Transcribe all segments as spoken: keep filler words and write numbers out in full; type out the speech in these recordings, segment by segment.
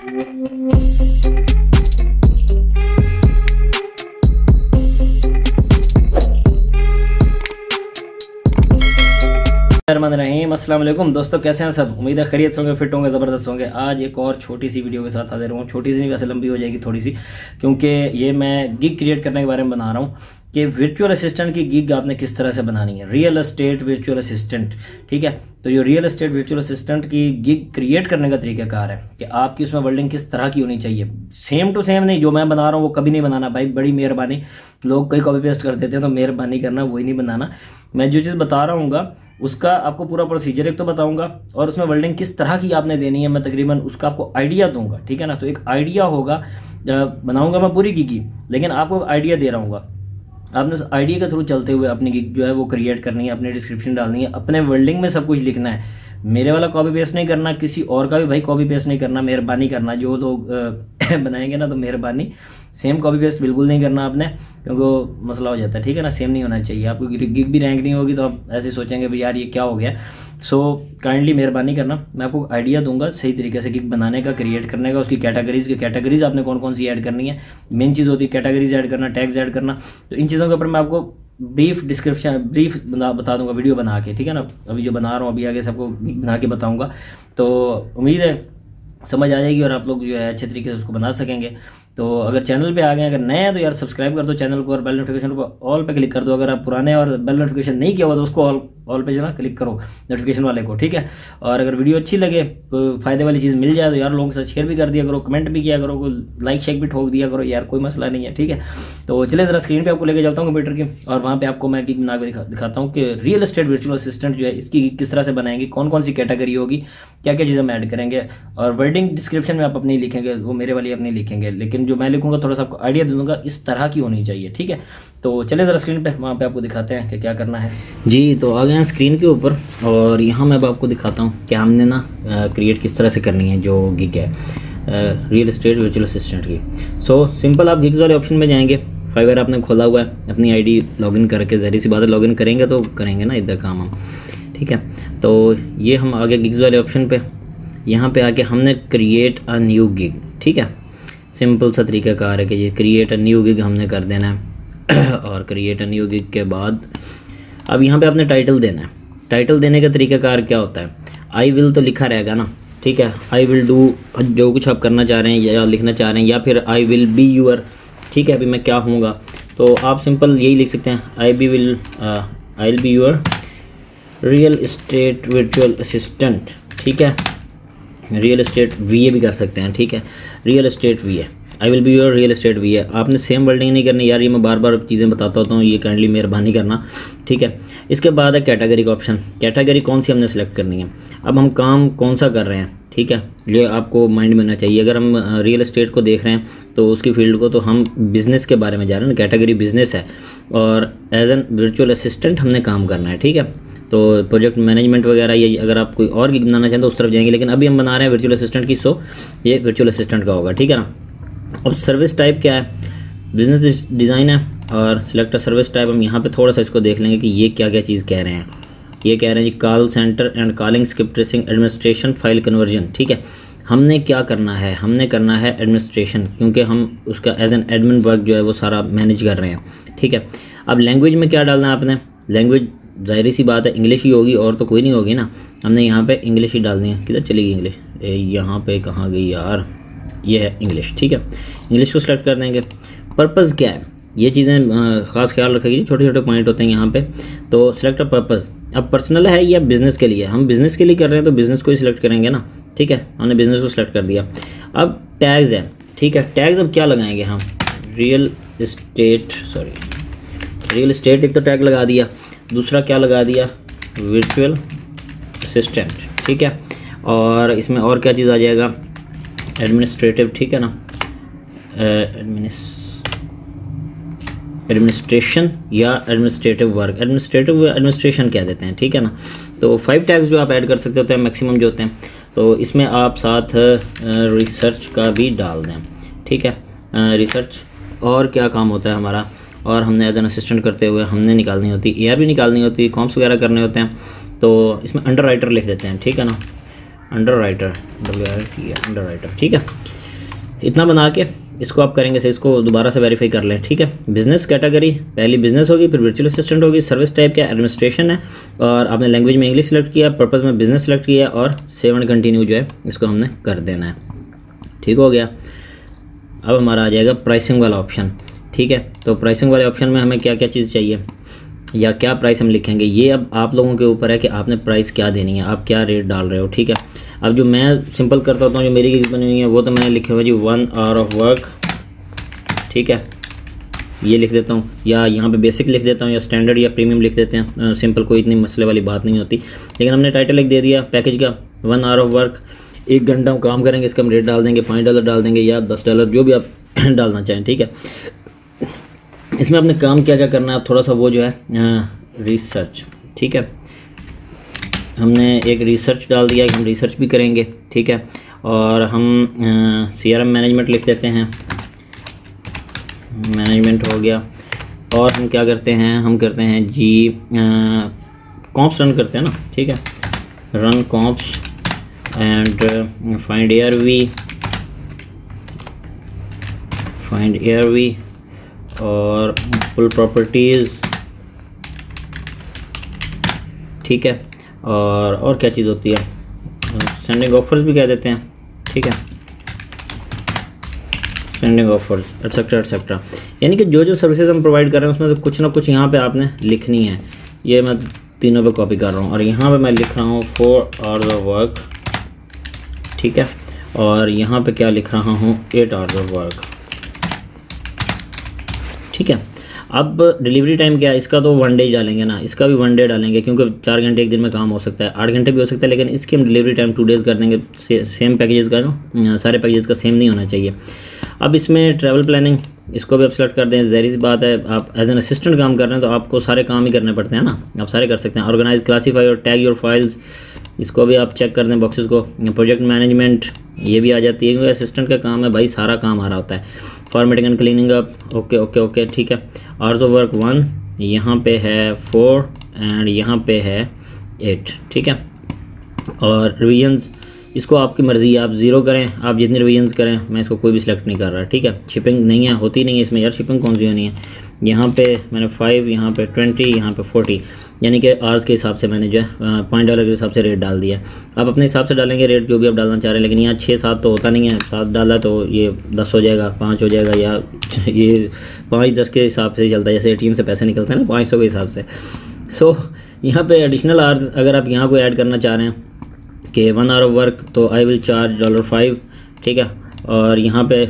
रहीम अस्सलाम वालेकुम दोस्तों, कैसे हैं सब। उम्मीद है खैरियत होंगे, फिट होंगे, ज़बरदस्त होंगे। आज एक और छोटी सी वीडियो के साथ हाजिर हूँ। छोटी सी नहीं, वैसे लंबी हो जाएगी थोड़ी सी, क्योंकि ये मैं गिग क्रिएट करने के बारे में बना रहा हूँ कि वर्चुअल असिस्टेंट की गिग आपने किस तरह से बनानी है। रियल एस्टेट वर्चुअल असिस्टेंट, ठीक है। तो ये रियल एस्टेट वर्चुअल असिस्टेंट की गिग क्रिएट करने का तरीकाकार है कि आपकी उसमें वर्डिंग किस तरह की होनी चाहिए। सेम टू सेम नहीं, जो मैं बना रहा हूँ वो कभी नहीं बनाना भाई, बड़ी मेहरबानी। लोग कई कॉपी पेस्ट कर देते हैं, तो मेहरबानी करना वही नहीं बनाना। मैं जो चीज़ बता रहा हूँ उसका आपको पूरा प्रोसीजर एक तो बताऊंगा, और उसमें वर्डिंग किस तरह की आपने देनी है मैं तकरीबन उसका आपको आइडिया दूंगा, ठीक है ना। तो एक आइडिया होगा, बनाऊंगा मैं पूरी गिग की, लेकिन आपको आइडिया दे रहा हूँ। आपने उस आइडिया के थ्रू चलते हुए अपनी गिग जो है वो क्रिएट करनी है, अपनी डिस्क्रिप्शन डालनी है, अपने वर्डिंग में सब कुछ लिखना है। मेरे वाला कॉपी पेस्ट नहीं करना, किसी और का भी भाई कॉपी पेस्ट नहीं करना, मेहरबानी करना। जो लोग बनाएंगे ना तो मेहरबानी सेम कॉपी पेस्ट बिल्कुल नहीं करना आपने, क्योंकि मसला हो जाता है, ठीक है ना। सेम नहीं होना चाहिए। आपको गिग भी रैंक नहीं होगी तो आप ऐसे सोचेंगे भाई यार ये क्या हो गया। सो काइंडली मेहरबानी करना, मैं आपको आइडिया दूंगा सही तरीके से गिग बनाने का, क्रिएट करने का। उसकी कैटेगरीज की कैटेगरीज आपने कौन कौन सी ऐड करनी है, मेन चीज़ होती है कैटेगरीज ऐड करना, टैग्स ऐड करना। तो इन चीज़ों के ऊपर मैं आपको ब्रीफ डिस्क्रिप्शन ब्रीफ बता दूंगा वीडियो बना के, ठीक है ना। अभी जो बना रहा हूँ अभी आगे सबको बना के बताऊंगा, तो उम्मीद है समझ आ जाएगी और आप लोग जो है अच्छे तरीके से उसको बना सकेंगे। तो अगर चैनल पे आ गए, अगर नए हैं तो यार सब्सक्राइब कर दो चैनल को, और बेल नोटिफिकेशन पर ऑल पे क्लिक कर दो। अगर आप पुराने और बेल नोटिफिकेशन नहीं किया हुआ तो उसको ऑल ऑल पे जो ना क्लिक करो नोटिफिकेशन वाले को, ठीक है। और अगर वीडियो अच्छी लगे, कोई फायदे वाली चीज़ मिल जाए तो यार लोगों के साथ शेयर भी कर दिया करो, कमेंट भी किया करो, कोई लाइक शेक भी ठोक दिया करो यार, कोई मसला नहीं है, ठीक है। तो चले ज़रा स्क्रीन पे आपको लेके चलता हूँ कंप्यूटर की, और वहाँ पे आपको मैं गिग बना के दिखा, दिखाता हूँ कि रियल एस्टेट वर्चुअल असिस्टेंट जो है इसकी किस तरह से बनाएंगे, कौन कौन सी कैटेगरी होगी, क्या क्या चीज़ें हम ऐड करेंगे। और वर्डिंग डिस्क्रिप्शन में आप अपनी लिखेंगे, वो मेरे वाली अपनी लिखेंगे, लेकिन जो मैं लिखूंगा थोड़ा सा आपको आइडिया दे दूंगा इस तरह की होनी चाहिए, ठीक है। तो चले ज़रा स्क्रीन पे, वहाँ पे आपको दिखाते हैं कि क्या करना है जी। तो आ गए हैं स्क्रीन के ऊपर, और यहाँ मैं अब आपको दिखाता हूँ कि हमने ना क्रिएट किस तरह से करनी है जो गिग है रियल एस्टेट वर्चुअल असिस्टेंट की। सो सिंपल, आप गिग्स वाले ऑप्शन में जाएंगे। फाइवर आपने खोला हुआ है, अपनी आईडी लॉगिन करके, ज़हरी सी बात है लॉगिन करेंगे तो करेंगे ना इधर काम हम, ठीक है। तो ये हम आ गए गिग्स वाले ऑप्शन पे। यहाँ पे आके हमने क्रिएट अ न्यू गिग, ठीक है। सिंपल सा तरीका कार है कि ये क्रिएट अ न्यू गिग हमने कर देना है। और क्रिएट अ न्यू गिग के बाद अब यहाँ पे आपने टाइटल देना है। टाइटल देने का तरीका कार क्या होता है, आई विल तो लिखा रहेगा ना, ठीक है। आई विल डू, जो कुछ आप करना चाह रहे हैं या लिखना चाह रहे हैं, या फिर आई विल बी यूअर, ठीक है। अभी मैं क्या हूँगा, तो आप सिंपल यही लिख सकते हैं, I be will I will be your real estate virtual assistant, ठीक है। रियल एस्टेट वी ए भी कर सकते हैं, ठीक है। Real estate V A, I will be your real estate V A. आपने सेम वर्डिंग नहीं करनी यार, ये मैं बार बार चीज़ें बताता होता हूँ, ये काइंडली मेहरबानी करना, ठीक है। इसके बाद है कैटेगरी का ऑप्शन। कैटेगरी कौन सी हमने सेलेक्ट करनी है, अब हम काम कौन सा कर रहे हैं, ठीक है। ये आपको माइंड में होना चाहिए। अगर हम रियल एस्टेट को देख रहे हैं तो उसकी फील्ड को, तो हम बिज़नेस के बारे में जा रहे हैं ना, कैटेगरी बिज़नेस है, और एज एन वर्चुअल असिस्टेंट हमने काम करना है, ठीक है। तो प्रोजेक्ट मैनेजमेंट वगैरह, ये अगर आप कोई और गिग बनाना चाहें तो उस तरफ जाएंगे, लेकिन अभी हम बना रहे हैं वर्चुअल असिस्टेंट की, सो ये वर्चुअल असिस्टेंट का होगा, ठीक है ना। अब सर्विस टाइप क्या है, बिजनेस डिज़ाइन है, और सिलेक्ट सर्विस टाइप। हम यहाँ पे थोड़ा सा इसको देख लेंगे कि ये क्या क्या चीज़ कह रहे हैं। ये कह रहे हैं जी call centre and calling script tracing administration file conversion, ठीक है। हमने क्या करना है, हमने करना है एडमिनिस्ट्रेशन, क्योंकि हम उसका एज एन एडमिन वर्क जो है वो सारा मैनेज कर रहे हैं, ठीक है। अब लैंग्वेज में क्या डालना है आपने, लैंग्वेज ज़ाहिर सी बात है इंग्लिश ही होगी, और तो कोई नहीं होगी ना। हमने यहाँ पे इंग्लिश ही डालनी है। किधर चली गई इंग्लिश, यहाँ पे कहाँ गई यार, ये है इंग्लिश, ठीक है। इंग्लिश को सिलेक्ट कर देंगे। पर्पज़ क्या है, ये चीज़ें ख़ास ख्याल रखेगी, छोटे छोटे पॉइंट होते हैं यहाँ पे। तो सिलेक्ट अ पर्पज़, अब पर्सनल है या बिज़नेस के लिए, हम बिज़नेस के लिए कर रहे हैं तो बिज़नेस को ही सिलेक्ट करेंगे ना, ठीक है। हमने बिज़नेस को सिलेक्ट कर दिया। अब टैग्स है, ठीक है। टैग्स अब क्या लगाएंगे हम, real estate, sorry real estate एक तो टैग लगा दिया, दूसरा क्या लगा दिया, वर्चुअल असिस्टेंट, ठीक है। और इसमें और क्या चीज़ आ जाएगा, एडमिनिस्ट्रेटिव, ठीक है ना, एडमिनिस एडमिनिस्ट्रेशन या एडमिनिस्ट्रेटिव वर्क, एडमिनिस्ट्रेटिव एडमिनिस्ट्रेशन कह देते हैं, ठीक है ना। तो फाइव टैग्स जो आप ऐड कर सकते होते हैं मैक्सिमम जो होते हैं। तो इसमें आप साथ रिसर्च का भी डाल दें, ठीक है। रिसर्च और क्या काम होता है हमारा, और हमने एज एन असिस्टेंट करते हुए हमने निकालनी होती, ए आर भी निकालनी होती, कॉम्स वगैरह करने होते हैं। तो इसमें अंडर राइटर लिख देते हैं, ठीक है ना। Underwriter, W R T underwriter, ठीक है। इतना बना के इसको आप करेंगे से इसको दोबारा से वेरीफाई कर लें, ठीक है। बिजनेस कैटेगरी पहली बिजनेस होगी, फिर वर्चुअल असिस्टेंट होगी, सर्विस टाइप क्या एडमिनिस्ट्रेशन है, और आपने लैंग्वेज में इंग्लिश सेलेक्ट किया, पर्पज़ में बिजनेस सेलेक्ट किया, और सेव एंड कंटिन्यू जो है इसको हमने कर देना है, ठीक हो गया। अब हमारा आ जाएगा प्राइसिंग वाला ऑप्शन, ठीक है। तो प्राइसिंग वाले ऑप्शन में हमें क्या क्या चीज़ चाहिए या क्या प्राइस हम लिखेंगे, ये अब आप लोगों के ऊपर है कि आपने प्राइस क्या देनी है, आप क्या रेट डाल रहे हो, ठीक है। अब जो मैं सिंपल करता होता हूँ, जो मेरी गिग बनी हुई है वो तो मैंने लिखे हुआ जी वन आवर ऑफ वर्क, ठीक है, ये लिख देता हूँ, या यहाँ पे बेसिक लिख देता हूँ, या स्टैंडर्ड या प्रीमियम लिख देते हैं, सिंपल कोई इतनी मसले वाली बात नहीं होती। लेकिन हमने टाइटल लिख दे दिया पैकेज का, वन आवर ऑफ वर्क, एक घंटा हम काम करेंगे, इसका हम रेट डाल देंगे, पाँच डॉलर डाल देंगे या दस डॉलर, जो भी आप डालना चाहें, ठीक है। इसमें अपने काम क्या क्या करना है, आप थोड़ा सा वो जो है रिसर्च, ठीक है, हमने एक रिसर्च डाल दिया कि हम रिसर्च भी करेंगे, ठीक है। और हम सी आर एम मैनेजमेंट लिख देते हैं, मैनेजमेंट हो गया। और हम क्या करते हैं, हम करते हैं जी कॉम्प्स रन करते हैं ना, ठीक है, run comps and find ARV, find ARV और पुल प्रॉपर्टीज़, ठीक है। और और क्या चीज़ होती है, सेंडिंग ऑफर्स भी कह देते हैं, ठीक है, सेंडिंग ऑफर्स एटसेट्रा एटसेट्रा, यानी कि जो जो सर्विसेज हम प्रोवाइड कर रहे हैं उसमें से कुछ ना कुछ यहाँ पे आपने लिखनी है। ये मैं तीनों पे कॉपी कर रहा हूँ और यहाँ पे मैं लिख रहा हूँ फोर आवर्स ऑफ वर्क, ठीक है, और यहाँ पे क्या लिख रहा हूँ एट आवर्स ऑफ वर्क, ठीक है। अब डिलीवरी टाइम क्या है इसका, तो वन डे डालेंगे ना, इसका भी वन डे डालेंगे, क्योंकि चार घंटे एक दिन में काम हो सकता है, आठ घंटे भी हो सकता है, लेकिन इसकी हम डिलीवरी टाइम टू डेज़ कर देंगे। से, सेम पैकेजेस का ना, सारे पैकेजेस का सेम नहीं होना चाहिए। अब इसमें ट्रैवल प्लानिंग, इसको भी आप सेलेक्ट कर दें। ज़ाहिर सी बात है, आप एज एन असिस्टेंट काम कर रहे हैं तो आपको सारे काम ही करने पड़ते हैं ना, आप सारे कर सकते हैं। ऑर्गेनाइज, क्लासीफाई और टैग योर फाइल्स, इसको भी आप चेक कर दें बॉक्सेस को। प्रोजेक्ट मैनेजमेंट ये भी आ जाती है, क्योंकि असिस्टेंट का काम है भाई, सारा काम आ रहा होता है। Formatting and cleaning up, okay okay okay, ठीक है। आवर्स ऑफ वर्क वन, यहाँ पे है फोर एंड यहाँ पे है एट, ठीक है। और रिविजन्स, इसको आपकी मर्ज़ी है, आप ज़ीरो करें, आप जितनी रिविजन्स करें, मैं इसको कोई भी सिलेक्ट नहीं कर रहा, ठीक है। शिपिंग नहीं है, होती नहीं है इसमें यार, शिपिंग कौन सी होनी है। यहाँ पे मैंने फाइव, यहाँ पे ट्वेंटी, यहाँ पे फोर्टी, यानी कि आवर्स के हिसाब से मैंने जो है पाँच डॉलर के हिसाब से रेट डाल दिया। आप अपने हिसाब से डालेंगे रेट, जो भी आप डालना चाह रहे हैं, लेकिन यहाँ छः सात तो होता नहीं है, सात डाला तो ये दस हो जाएगा, पाँच हो जाएगा, या ये पाँच दस के हिसाब से चलता है, जैसे ए टी एम से पैसे निकलते हैं ना पाँच सौ के हिसाब से। सो यहाँ पे एडिशनल आवर्स अगर आप यहाँ को ऐड करना चाह रहे हैं कि वन आवर ऑफ वर्क, तो I will charge dollar five, ठीक है। और यहाँ पे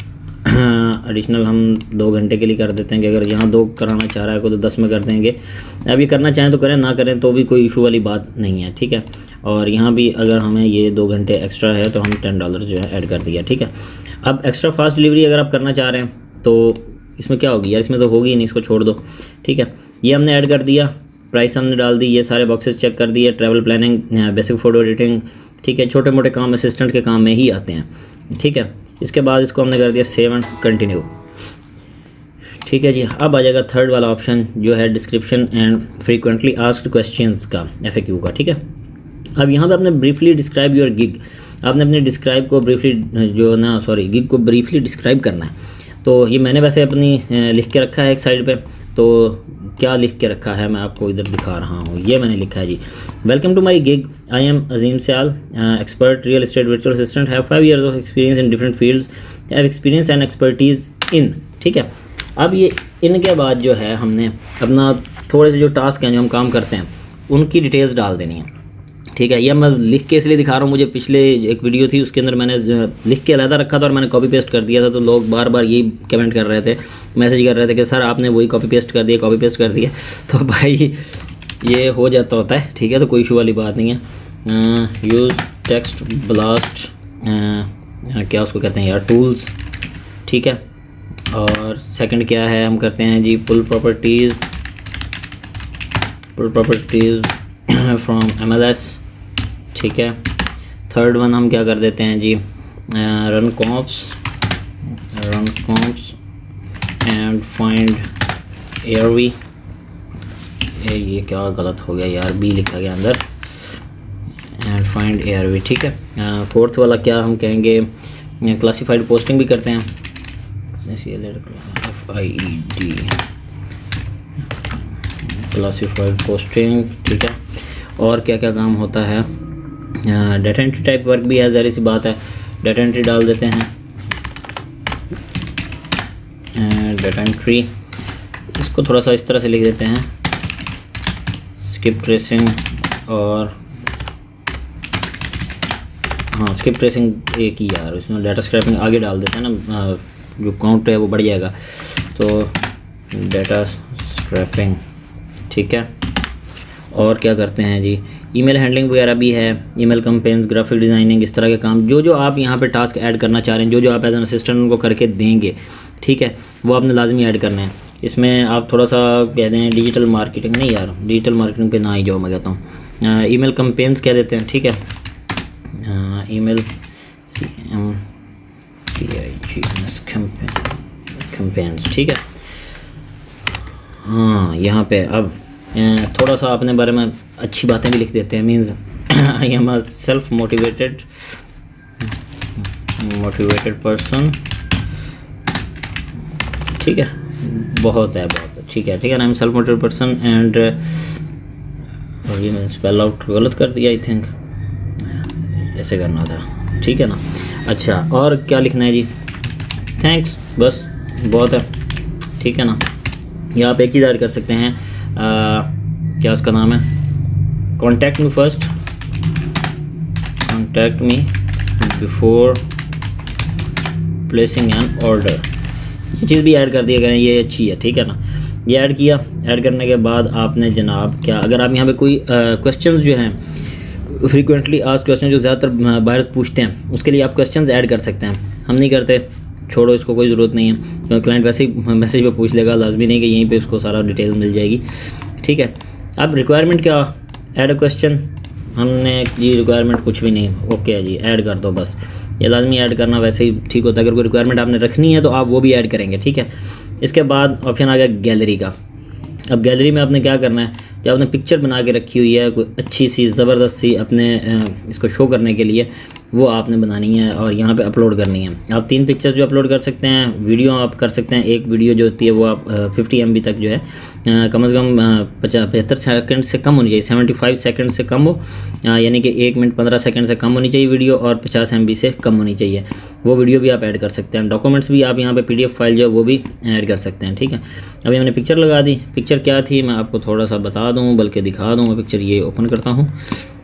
एडिशनल हम दो घंटे के लिए कर देते हैं कि अगर यहाँ दो कराना चाह रहा है को तो दस में कर देंगे। अब ये करना चाहें तो करें, ना करें तो भी कोई इशू वाली बात नहीं है, ठीक है। और यहाँ भी अगर हमें ये दो घंटे एक्स्ट्रा है तो हम टेन डॉलर जो है ऐड कर दिया, ठीक है। अब एक्स्ट्रा फास्ट डिलीवरी अगर आप करना चाह रहे हैं तो इसमें क्या होगी यार, इसमें तो होगी ही नहीं, इसको छोड़ दो, ठीक है। ये हमने ऐड कर दिया, प्राइस हमने डाल दी, ये सारे बॉक्सेस चेक कर दिए, travel planning, basic photo editing, ठीक है। छोटे मोटे काम असिस्टेंट के काम में ही आते हैं, ठीक है। इसके बाद इसको हमने कर दिया सेव एंड कंटिन्यू, ठीक है जी। अब आ जाएगा थर्ड वाला ऑप्शन जो है description and frequently asked questions का, एफ ए क्यू का, ठीक है। अब यहाँ पे आपने ब्रीफली डिस्क्राइब योर गिग, आपने अपने डिस्क्राइब को ब्रीफली जो ना सॉरी गिग को ब्रीफली डिस्क्राइब करना है। तो ये मैंने वैसे अपनी लिख के रखा है एक साइड पे, तो क्या लिख के रखा है मैं आपको इधर दिखा रहा हूँ। ये मैंने लिखा है जी, welcome to my gig, I am Azeem Sayal, expert real estate virtual assistant, have five years of experience in different fields, have experience and expertise in, ठीक है। अब ये इनके बाद जो है हमने अपना थोड़े से जो टास्क हैं जो हम काम करते हैं उनकी डिटेल्स डाल देनी है, ठीक है। यह मैं लिख के इसलिए दिखा रहा हूँ, मुझे पिछले एक वीडियो थी उसके अंदर मैंने लिख के अलहदा रखा था और मैंने कॉपी पेस्ट कर दिया था, तो लोग बार बार यही कमेंट कर रहे थे, मैसेज कर रहे थे कि सर आपने वही कॉपी पेस्ट कर दिया कॉपी पेस्ट कर दिया। तो भाई ये हो जाता होता है, ठीक है, तो कोई इशू वाली बात नहीं है। यूज़ टेक्स्ट ब्लास्ट, क्या उसको कहते हैं यार, टूल्स, ठीक है। और सेकंड क्या है, हम करते हैं जी pull properties, pull properties from M L S, ठीक है। थर्ड वन हम क्या कर देते हैं जी, run comps, run comps and find ARV, ये क्या गलत हो गया यार, बी लिखा गया अंदर, and find A R V, ठीक है। फोर्थ वाला क्या हम कहेंगे, क्लासीफाइड पोस्टिंग भी करते हैं, F I E D, classified posting, ठीक है। और क्या क्या काम होता है, डाटा एंट्री टाइप वर्क भी है, ज़ाहिर सी बात है, डाटा एंट्री डाल देते हैं, डाटा एंट्री, इसको थोड़ा सा इस तरह से लिख देते हैं, स्किप ट्रेसिंग, और हाँ स्किप ट्रेसिंग एक ही यार, इसमें डाटा स्क्रैपिंग आगे डाल देते हैं ना, जो काउंट है वो बढ़ जाएगा, तो डाटा स्क्रैपिंग, ठीक है। और क्या करते हैं जी, ईमेल हैंडलिंग वगैरह भी है, ईमेल कैंपेन्स, ग्राफिक डिज़ाइनिंग, इस तरह के काम जो जो आप यहाँ पे टास्क ऐड करना चाह रहे हैं, जो जो आप एज एन असिस्टेंट उनको करके देंगे, ठीक है, वो आपने लाजमी ऐड करना है। इसमें आप थोड़ा सा कह दें डिजिटल मार्केटिंग, नहीं यार डिजिटल मार्केटिंग पे ना ही जाओ, मैं कहता हूँ ईमेल कैंपेन्स कह देते हैं, ठीक है, ईमेल कैंपेन्स, ठीक है। हाँ यहाँ पे अब थोड़ा सा अपने बारे में अच्छी बातें भी लिख देते हैं, means I am a self motivated motivated person, ठीक है, बहुत है बहुत ठीक है, ठीक है ना, I am self motivated person and, और ये मैंने स्पेल आउट गलत कर दिया आई थिंक, ऐसे करना था, ठीक है ना। अच्छा और क्या लिखना है जी, थैंक्स, बस बहुत है, ठीक है ना। या आप एक ही ऐड कर सकते हैं, आ, क्या उसका नाम है, contact me first, contact me before placing an order, ये चीज़ भी ऐड कर दिया करें, ये अच्छी है, ठीक है ना। ये ऐड किया, ऐड करने के बाद आपने जनाब क्या, अगर आप यहाँ पे कोई क्वेश्चंस जो हैं फ्रीक्वेंटली आस्क्ड क्वेश्चन जो ज़्यादातर बायर्स पूछते हैं, उसके लिए आप क्वेश्चंस ऐड कर सकते हैं। हम नहीं करते, छोड़ो, इसको कोई ज़रूरत नहीं है, क्योंकि क्लाइंट वैसे ही मैसेज पे पूछ लेगा, लाजमी नहीं कि यहीं पे उसको सारा डिटेल मिल जाएगी, ठीक है। अब रिक्वायरमेंट क्या, ऐड अ क्वेश्चन, हमने ये रिक्वायरमेंट कुछ भी नहीं, ओके है जी, ऐड कर दो बस, ये लाजमी ऐड करना वैसे ही ठीक होता है, अगर कोई रिक्वायरमेंट आपने रखनी है तो आप वो भी ऐड करेंगे, ठीक है। इसके बाद ऑप्शन आ गया गैलरी का। अब गैलरी में आपने क्या करना है, जो आपने पिक्चर बना के रखी हुई है कोई अच्छी सी ज़बरदस्त सी अपने इसको शो करने के लिए, वो आपने बनानी है और यहाँ पे अपलोड करनी है। आप तीन पिक्चर्स जो अपलोड कर सकते हैं, वीडियो आप कर सकते हैं, एक वीडियो जो होती है वो आप फिफ्टी एम बी तक जो है कम से कम पचास पचहत्तर सेकंड से कम होनी चाहिए, सेवेंटी फाइव सेकंड से कम हो, यानी कि एक मिनट पंद्रह सेकंड से कम होनी चाहिए वीडियो, और पचास एम बी से कम होनी चाहिए, वो वीडियो भी आप ऐड कर सकते हैं। डॉक्यूमेंट्स भी आप यहाँ पे पीडीएफ फाइल जो है वो भी ऐड कर सकते हैं, ठीक है। अभी हमने पिक्चर लगा दी, पिक्चर क्या थी मैं आपको थोड़ा सा बता दूँ, बल्कि दिखा दूँ, मैं पिक्चर ये ओपन करता हूँ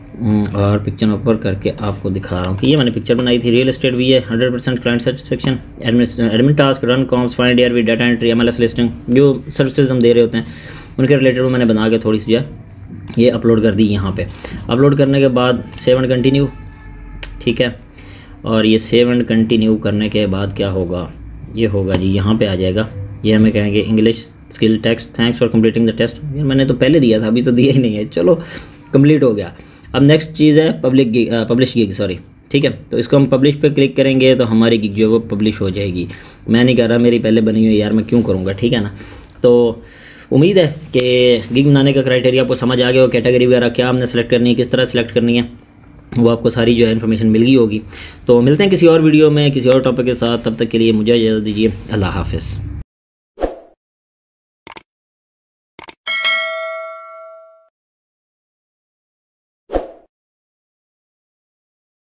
और पिक्चर ऊपर करके आपको दिखा रहा हूँ कि ये मैंने पिक्चर बनाई थी, रियल एस्टेट भी है, hundred percent client satisfaction, admin task, run comps, find ARV, data entry, MLS listing, जो सर्विसेज हम दे रहे होते हैं उनके रिलेटेड वो मैंने बना के थोड़ी सी जो है ये अपलोड कर दी यहाँ पे। अपलोड करने के बाद सेव एंड कंटिन्यू, ठीक है। और ये सेव एंड कंटिन्यू करने के बाद क्या होगा, ये होगा जी यहाँ पे आ जाएगा, ये हमें कहेंगे English skill text, thanks for completing the test, मैंने तो पहले दिया था, अभी तो दिया ही नहीं है, चलो कंप्लीट हो गया। अब नेक्स्ट चीज़ है public gig, publish gig, sorry, ठीक है। तो इसको हम पब्लिश पे क्लिक करेंगे तो हमारी गिग जो है वो पब्लिश हो जाएगी। मैं नहीं कर रहा, मेरी पहले बनी हुई यार, मैं क्यों करूँगा, ठीक है ना। तो उम्मीद है कि गिग बनाने का क्राइटेरिया आपको समझ आ गया हो, कैटेगरी वगैरह क्या हमने सेलेक्ट करनी है, किस तरह सेलेक्ट करनी है, वो आपको सारी जो है इन्फॉर्मेशन मिल गई होगी। तो मिलते हैं किसी और वीडियो में किसी और टॉपिक के साथ, तब तक के लिए मुझे इजाज़त दीजिए, अल्लाह हाफ़िज़।